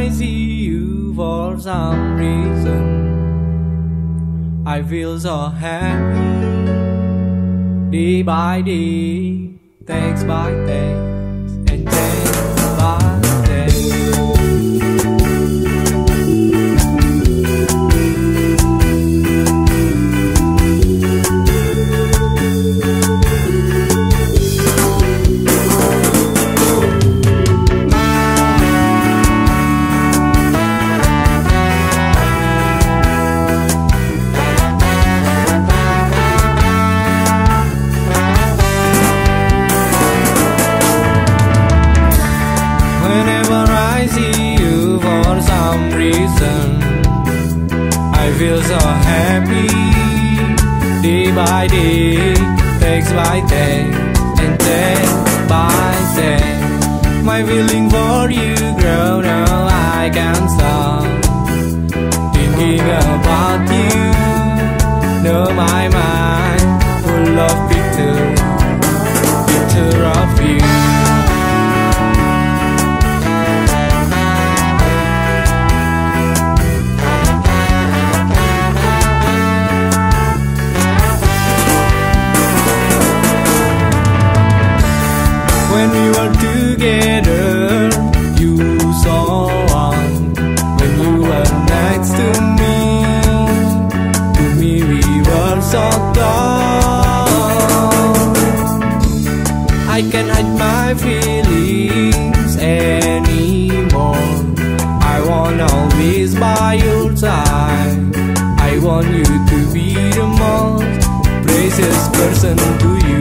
I see you for some reason, I feel so happy. Day by day, thanks by thanks, and day by day. I feel so happy. Day by day, thanks by thanks, and day by day. My feeling for you grow, now I can't stop thinking about you. Know my mind full of picture of you. When we were together, you saw one. When you were next to me we were so close. I can't hide my feelings anymore. I want always by your side. I want you to be the most precious person to you.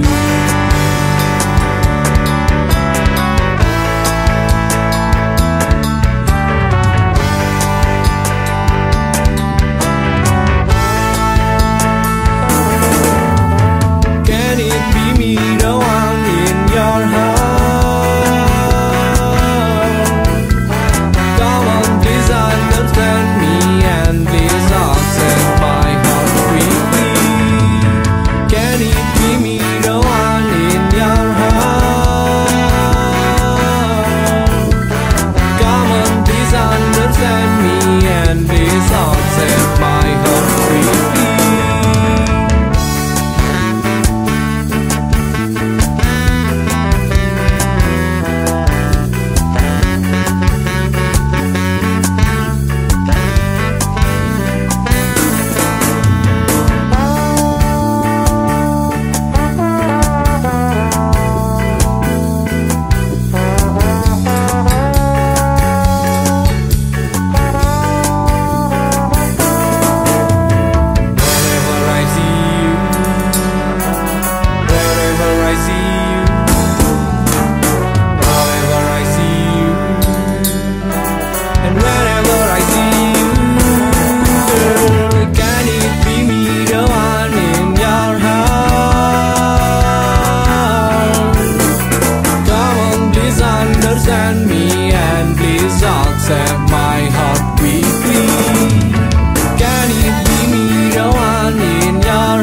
Understand me and please accept my heart quickly. Can it be me, the one in your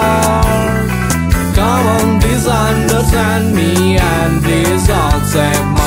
heart? Come on, please understand me and please accept my